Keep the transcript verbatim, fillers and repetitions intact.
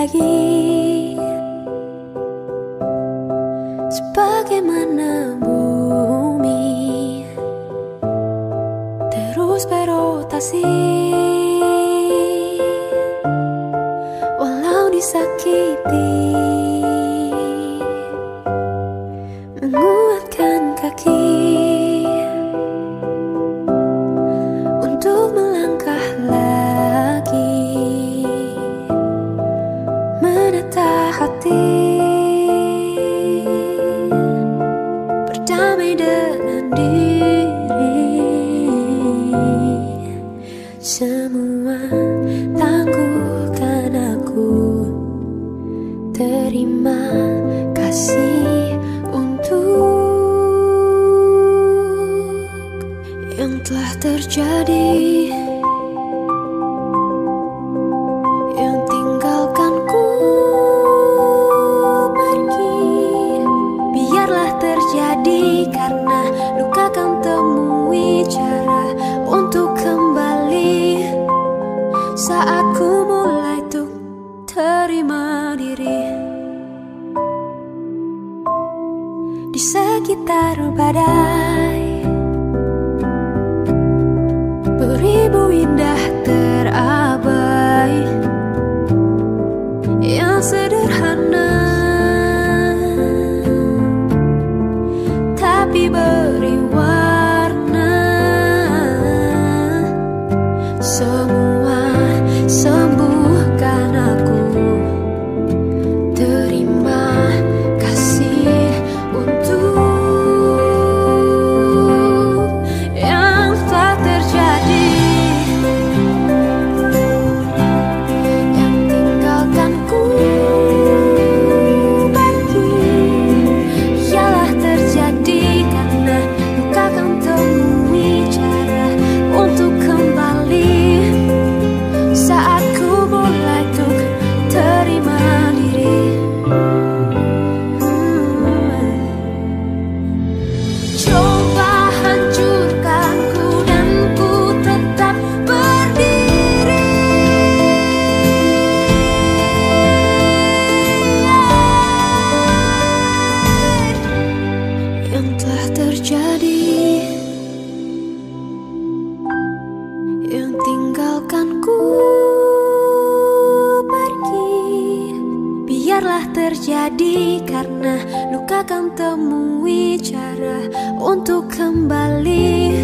lagi, sebagaimana bumi terus berotasi, walau disakiti, menguatkan kaki untuk melangkah lagi, menata hati, berdamai dengan diri. Semua tangguhkan aku, terima kasih untuk yang telah terjadi, yang tinggalkanku pergi. Biarlah terjadi, karena luka kan temui cara untuk kembali. Saat ku mulai tuh terima diri, di sekitar badai beribu indah terabai, yang sederhana tapi beri warna. Semua sembuhkan aku, terima kasih untuk yang telah terjadi, yang tinggalkanku pergi. Ialah terjadi, karena luka kan temui cara untuk kembali. Saat ku mulai tuh terima diri, coba hancurkanku dan ku tetap berdiri. Yang telah terjadi, yang tinggalkanku pergi. Biarlah terjadi, karena luka kan temui cara untuk kembali.